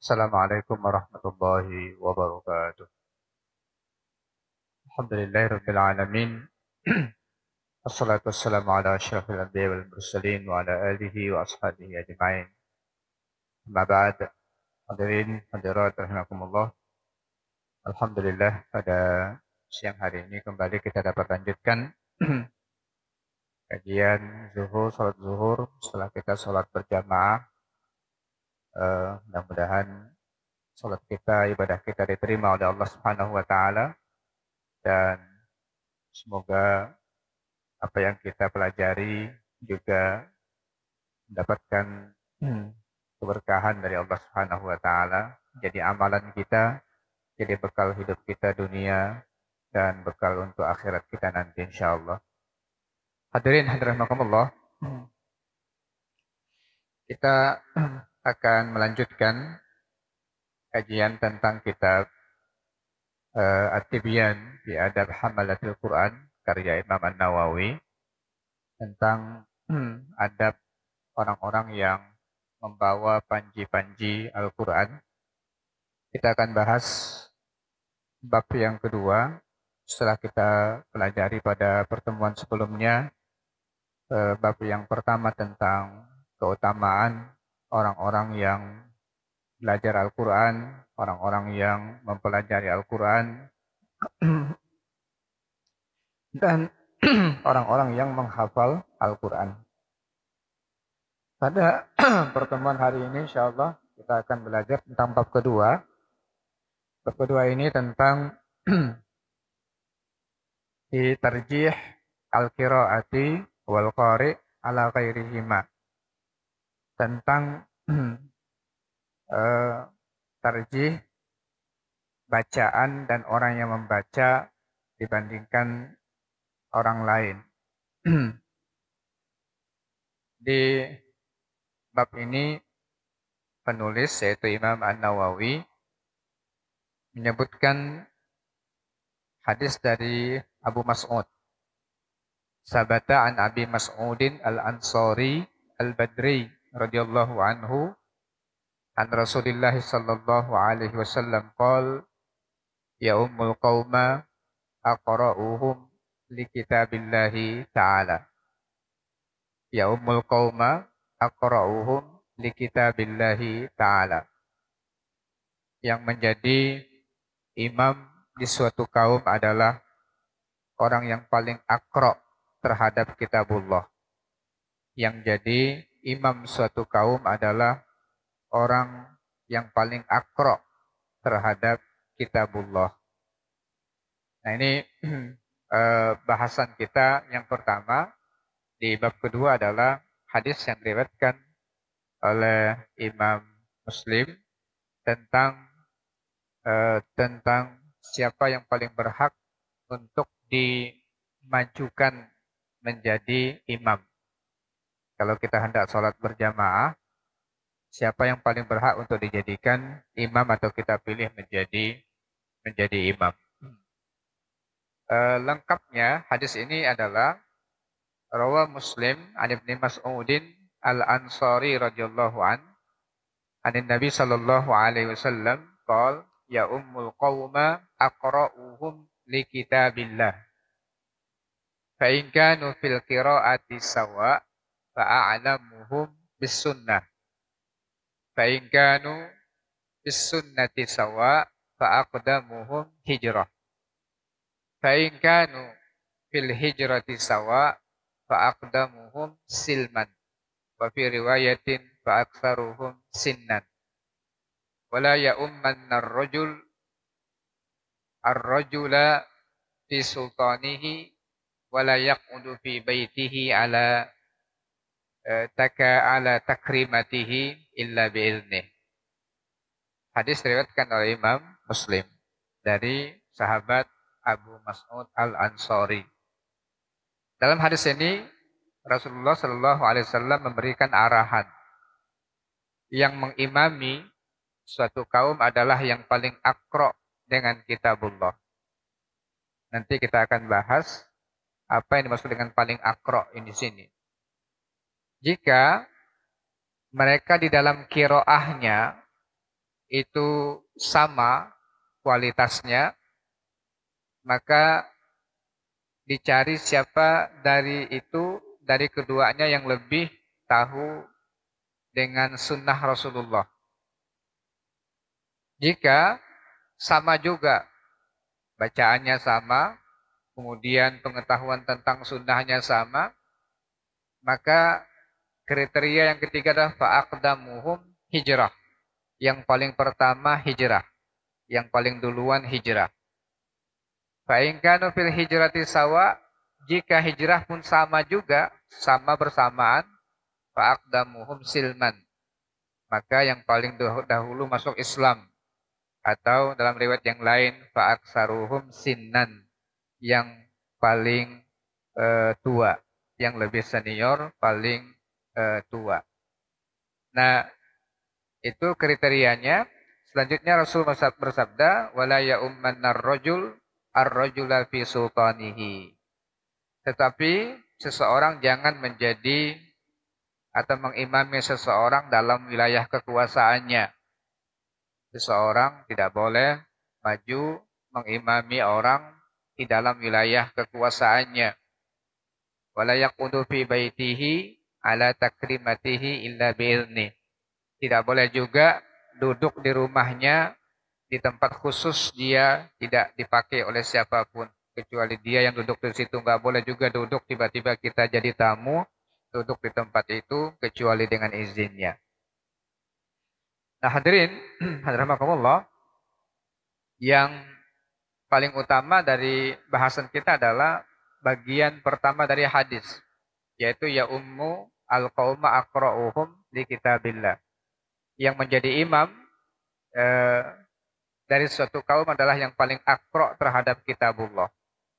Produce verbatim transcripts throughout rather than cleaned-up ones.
Assalamualaikum warahmatullahi wabarakatuh. Alhamdulillahirabbil alamin. Wassalatu wassalamu ala asyrafil anbiya'i wal mursalin wa ala alihi wa ashabihi ajma'in. Amma ba'd. Hadirin hadirat rahimakumullah. Alhamdulillah pada siang hari ini kembali kita dapat lanjutkan kajian zuhur, salat zuhur setelah kita salat berjamaah. Uh, mudah-mudahan salat kita, ibadah kita diterima oleh Allah Subhanahu wa taala dan semoga apa yang kita pelajari juga mendapatkan keberkahan dari Allah Subhanahu wa taala, jadi amalan kita, jadi bekal hidup kita dunia dan bekal untuk akhirat kita nanti insyaallah. Hadirin hadirat rahimakumullah. Kita akan melanjutkan kajian tentang kitab uh, At-Tibyan fi Adab Hamalatil Quran karya Imam An-Nawawi, tentang hmm, adab orang-orang yang membawa panji-panji Al-Quran. Kita akan bahas bab yang kedua setelah kita pelajari pada pertemuan sebelumnya uh, bab yang pertama tentang keutamaan orang-orang yang belajar Al-Quran, orang-orang yang mempelajari Al-Quran, dan orang-orang yang menghafal Al-Quran. Pada pertemuan hari ini insyaallah kita akan belajar tentang bab kedua. Bab kedua ini tentang di tarjih al-qiraati wal qari ala ghairihima. Tentang uh, tarjih bacaan dan orang yang membaca dibandingkan orang lain. Di bab ini penulis yaitu Imam An-Nawawi menyebutkan hadis dari Abu Mas'ud. Sabata an Abi Mas'udin al-Ansari al-Badri radhiyallahu anhu an Rasulillah sallallahu alaihi wasallam qala ya ummul qauma aqra'uhum li kitabillahi ta'ala. Ya ummul qauma aqra'uhum li kitabillahi ta'ala. Yang menjadi imam di suatu kaum adalah orang yang paling aqra' terhadap kitabullah. Yang jadi imam suatu kaum adalah orang yang paling aqra' terhadap kitabullah. Nah ini eh, bahasan kita yang pertama. Di bab kedua adalah hadis yang diriwayatkan oleh Imam Muslim tentang eh, tentang siapa yang paling berhak untuk dimajukan menjadi imam. Kalau kita hendak sholat berjamaah, siapa yang paling berhak untuk dijadikan imam atau kita pilih menjadi menjadi imam. Uh, lengkapnya hadis ini adalah rawa Muslim an Ibnu Mas'udin al-Ansari radhiyallahu an anin Nabi sallallahu alaihi wasallam qala ya ummul qauma aqra'uhum li kitabillah fa in kanu fil qira'ati sawa fa a'lamuhum bis sunnah fa in kanu bis sunnati sawa fa aqdamuhum hijrah fa in kanu fil hijrati sawa fa aqdamuhum silman wa fi riwayatin fa aktsaruhum sinnan wala ya'ummanna ar-rajul ar-rajula fi sultanihi wala yaq'udu fi baitihi ala taka ala takrimatihi illa bi'ilnih. Hadis diriwayatkan oleh Imam Muslim dari sahabat Abu Mas'ud al-Ansari. Dalam hadis ini Rasulullah Shallallahu Alaihi Wasallam memberikan arahan yang mengimami suatu kaum adalah yang paling akro dengan kitabullah. Nanti kita akan bahas apa yang dimaksud dengan paling akro ini di sini. Jika mereka di dalam kiroahnya itu sama kualitasnya, maka dicari siapa dari itu, dari keduanya yang lebih tahu dengan sunnah Rasulullah. Jika sama juga, bacaannya sama, kemudian pengetahuan tentang sunnahnya sama, maka kriteria yang ketiga adalah fa'aqdamuhum hijrah. Yang paling pertama hijrah. Yang paling duluan hijrah. Fa'in kanu fil hijrati sawa, jika hijrah pun sama juga, sama bersamaan, fa'aqdamuhum silman, maka yang paling dahulu masuk Islam. Atau dalam riwayat yang lain, fa'aksaruhum sinnan, yang paling uh, tua, yang lebih senior, paling uh, tua. Nah, itu kriterianya. Selanjutnya Rasul bersabda, wala ya'ummannar rajul ar-rajula fi sultanihi. Tetapi seseorang jangan menjadi atau mengimami seseorang dalam wilayah kekuasaannya. Seseorang tidak boleh maju mengimami orang di dalam wilayah kekuasaannya. Wala yaqudu fi baitihi ala takrimatihi illa bi'izni. Tidak boleh juga duduk di rumahnya di tempat khusus dia tidak dipakai oleh siapapun kecuali dia yang duduk di situ. Enggak boleh juga duduk tiba-tiba kita jadi tamu duduk di tempat itu kecuali dengan izinnya. Nah, hadirin hadramakumullah, yang paling utama dari bahasan kita adalah bagian pertama dari hadis, yaitu ya ummu al-qauma aqra'uhum li kitabillah. Yang menjadi imam eh, dari suatu kaum adalah yang paling akro terhadap kitabullah.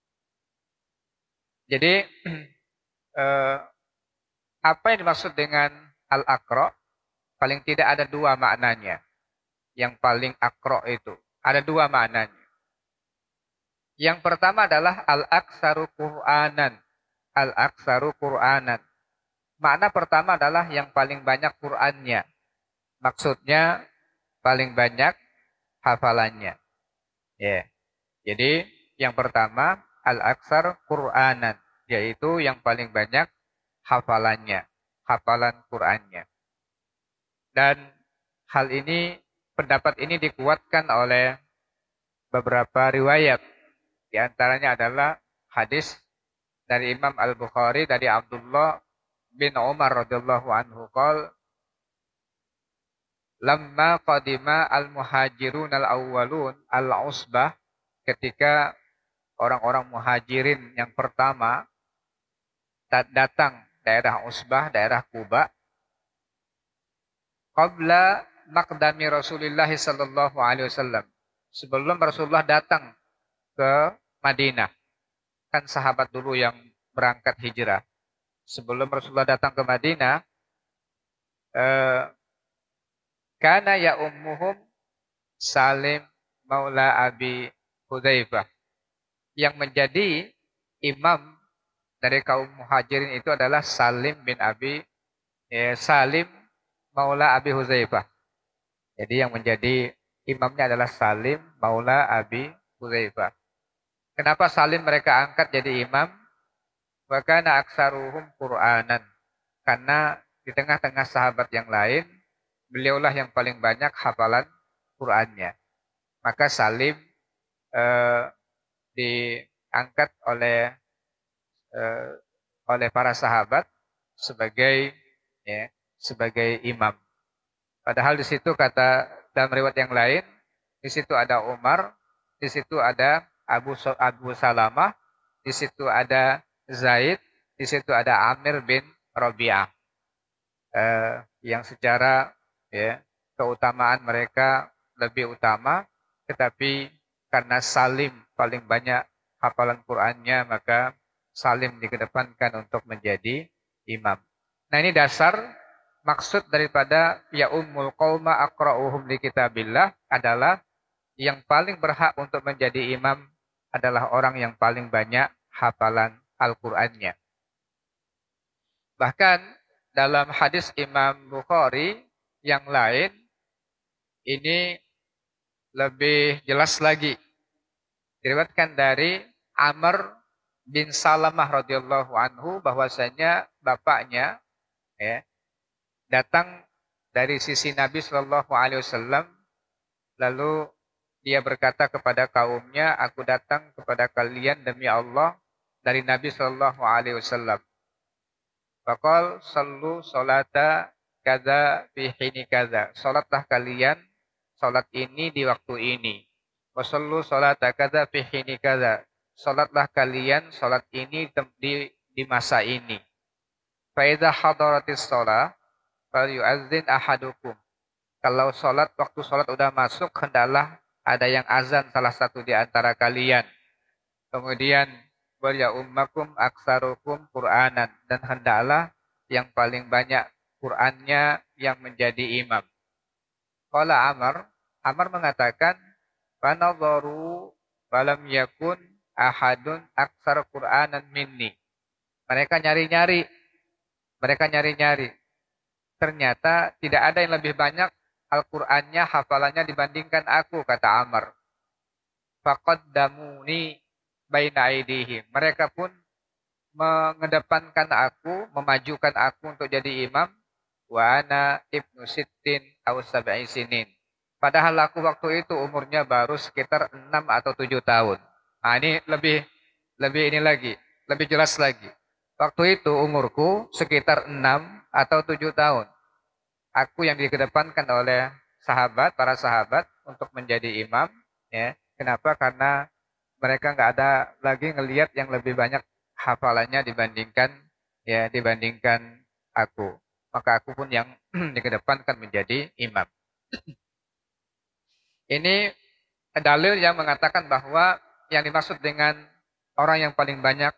Jadi eh, apa yang dimaksud dengan al-akro? Paling tidak ada dua maknanya. Yang paling akro itu ada dua maknanya. Yang pertama adalah al-aksaru Qur'anan. Al-aksaru Qur'anan. Makna pertama adalah yang paling banyak Qur'annya. Maksudnya paling banyak hafalannya. Ya. Yeah. Jadi yang pertama al-aksar Qur'anan, yaitu yang paling banyak hafalannya, hafalan Qur'annya. Dan hal ini, pendapat ini dikuatkan oleh beberapa riwayat. Di antaranya adalah hadis dari Imam Al-Bukhari dari Abdullah bin Umar radhiyallahu anhu qol, lamma qadima al-muhajirun al-awwalun al-usbah, ketika orang-orang muhajirin yang pertama datang daerah Usbah, daerah Kuba, qabla maqdami Rasulullah sallallahu alaihi wasallam, sebelum Rasulullah datang ke Madinah. Kan sahabat dulu yang berangkat hijrah. Sebelum Rasulullah datang ke Madinah, eh, kana ya ummuhum Salim maula Abi Hudzaifah. Yang menjadi imam dari kaum muhajirin itu adalah Salim bin Abi eh, Salim maula Abi Hudzaifah. Jadi yang menjadi imamnya adalah Salim maula Abi Hudzaifah. Kenapa Salim mereka angkat jadi imam? Wa kana aksaruhum Qur'anan. Karena di tengah-tengah sahabat yang lain, beliaulah yang paling banyak hafalan Qur'annya. Maka Salim eh, diangkat oleh eh, oleh para sahabat sebagai ya, sebagai imam. Padahal di situ kata dalam riwayat yang lain, di situ ada Umar, di situ ada Abu Abu Salamah, di situ ada Zaid, di situ ada Amir bin Rabi'ah. Eh, yang secara ya, keutamaan mereka lebih utama, tetapi karena Salim paling banyak hafalan Qur'annya, maka Salim dikedepankan untuk menjadi imam. Nah, ini dasar maksud daripada ya ummul qauma aqra'uhum li kitabillah adalah yang paling berhak untuk menjadi imam adalah orang yang paling banyak hafalan Al-Qur'annya. Bahkan dalam hadis Imam Bukhari yang lain, ini lebih jelas lagi. Diriwayatkan dari Amr bin Salamah radhiyallahu anhu bahwasanya bapaknya ya, datang dari sisi Nabi Shallallahu Alaihi Wasallam, lalu dia berkata kepada kaumnya, aku datang kepada kalian demi Allah dari Nabi Shallallahu Alaihi Wasallam. Faqal sallu salata kaza fi hini kaza. Salatlah kalian salat ini di waktu ini. Wasallu salata kaza fi hini kaza. Salatlah kalian salat ini di di masa ini. Fa idza hadaratis shalah falyu'azzin ahadukum. Kalau salat waktu salat udah masuk, hendaklah ada yang azan salah satu di antara kalian. Kemudian wal ya ummakum aksarukum Qur'anan, dan hendaklah yang paling banyak Qur'annya yang menjadi imam. Qala Amr, Amr mengatakan, fanadharu falam yakun ahadun aksar Qur'anan minni. Mereka nyari-nyari, mereka nyari-nyari. Ternyata tidak ada yang lebih banyak Al-Qur'annya, hafalannya dibandingkan aku, kata Amr. Faqaddamuni baina aidihim. Mereka pun mengedepankan aku, memajukan aku untuk jadi imam. Wa ana ibnu sittin aw sab'i sinin. Padahal aku waktu itu umurnya baru sekitar enam atau tujuh tahun. Nah, ini lebih lebih ini lagi, lebih jelas lagi. Waktu itu umurku sekitar enam atau tujuh tahun. Aku yang dikedepankan oleh sahabat, para sahabat untuk menjadi imam, ya. Kenapa? Karena mereka nggak ada lagi ngelihat yang lebih banyak hafalannya dibandingkan ya dibandingkan aku. Maka aku pun yang dikedepankan menjadi imam. Ini dalil yang mengatakan bahwa yang dimaksud dengan orang yang paling banyak,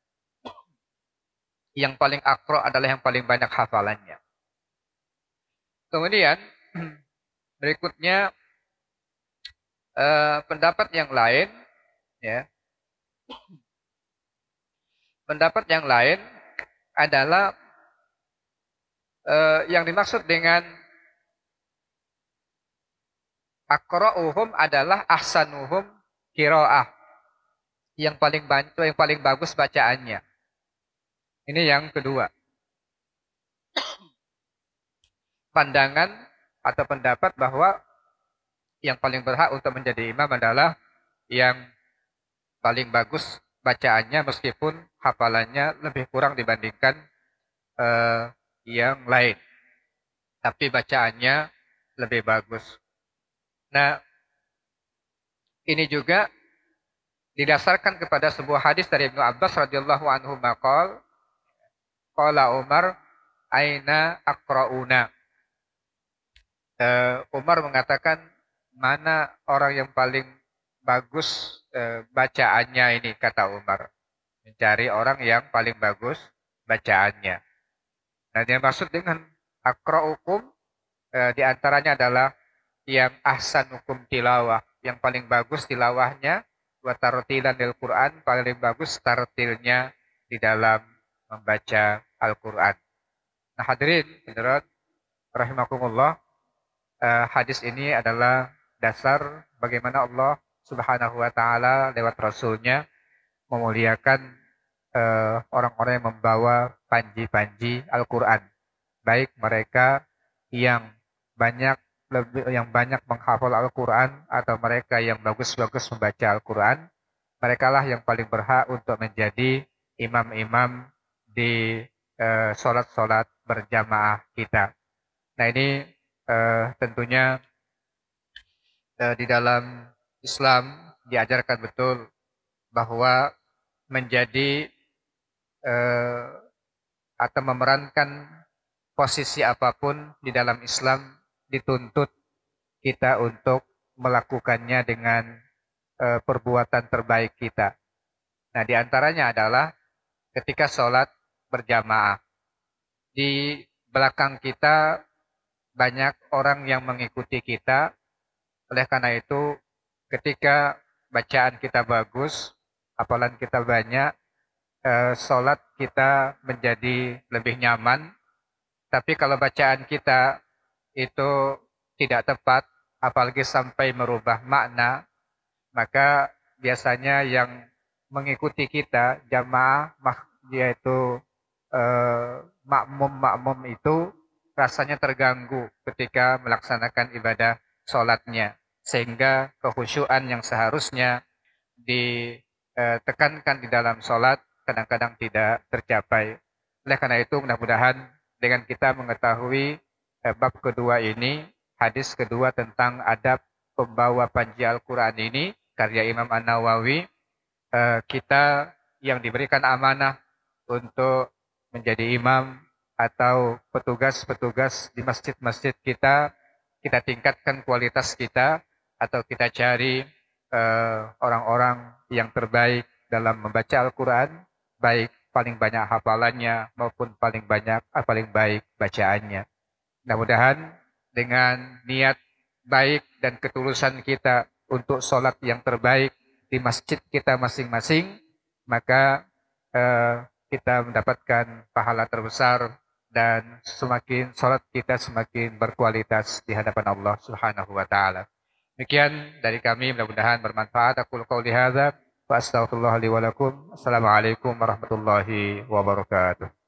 yang paling akro adalah yang paling banyak hafalannya. Kemudian berikutnya eh, pendapat yang lain. Ya. Pendapat yang lain adalah eh, yang dimaksud dengan aqra'uhum adalah ahsanuhum qiraah. Yang paling banyak, yang paling bagus bacaannya. Ini yang kedua. Pandangan atau pendapat bahwa yang paling berhak untuk menjadi imam adalah yang paling bagus bacaannya meskipun hafalannya lebih kurang dibandingkan uh, yang lain. Tapi bacaannya lebih bagus. Nah, ini juga didasarkan kepada sebuah hadis dari Ibnu Abbas radhiyallahu anhu maqal qala Umar aina aqrauna. Uh, Umar mengatakan, mana orang yang paling bagus e, bacaannya ini, kata Umar. Mencari orang yang paling bagus bacaannya. Nah, yang maksud dengan aqra'ukum e, diantaranya adalah yang ahsanukum tilawah, yang paling bagus tilawahnya, wa tartilan lil Quran, paling bagus tartilnya di dalam membaca Al-Quran. Nah, hadirin hadirat rahimakumullah, e, hadis ini adalah dasar bagaimana Allah Subhanahu wa ta'ala lewat Rasulnya memuliakan orang-orang uh, yang membawa panji-panji Al-Quran. Baik mereka yang banyak lebih yang banyak menghafal Al-Quran atau mereka yang bagus-bagus membaca Al-Quran, merekalah yang paling berhak untuk menjadi imam-imam di uh, sholat-sholat berjamaah kita. Nah, ini uh, tentunya uh, di dalam Islam diajarkan betul bahwa menjadi eh, atau memerankan posisi apapun di dalam Islam dituntut kita untuk melakukannya dengan eh, perbuatan terbaik kita. Nah, diantaranya adalah ketika sholat berjamaah. Di belakang kita banyak orang yang mengikuti kita, oleh karena itu ketika bacaan kita bagus, hafalan kita banyak, eh, sholat kita menjadi lebih nyaman. Tapi kalau bacaan kita itu tidak tepat, apalagi sampai merubah makna, maka biasanya yang mengikuti kita jamaah, yaitu eh, makmum-makmum itu rasanya terganggu ketika melaksanakan ibadah sholatnya, sehingga kekhusyuan yang seharusnya ditekankan di dalam sholat kadang-kadang tidak tercapai. Oleh karena itu mudah-mudahan dengan kita mengetahui eh, bab kedua ini, hadis kedua tentang adab pembawa panji Al-Quran ini, karya Imam An-Nawawi, eh, kita yang diberikan amanah untuk menjadi imam atau petugas-petugas di masjid-masjid kita, kita tingkatkan kualitas kita, atau kita cari eh, orang-orang yang terbaik dalam membaca Al-Quran, baik paling banyak hafalannya maupun paling banyak ah, paling baik bacaannya. Mudah-mudahan dengan niat baik dan ketulusan kita untuk sholat yang terbaik di masjid kita masing-masing, maka eh, kita mendapatkan pahala terbesar dan semakin sholat kita semakin berkualitas di hadapan Allah Subhanahu wa taala. Demikian dari kami, mudah-mudahan bermanfaat. Aku qauli hadza wa astaghfirullah li wa lakum. Assalamualaikum warahmatullahi wabarakatuh.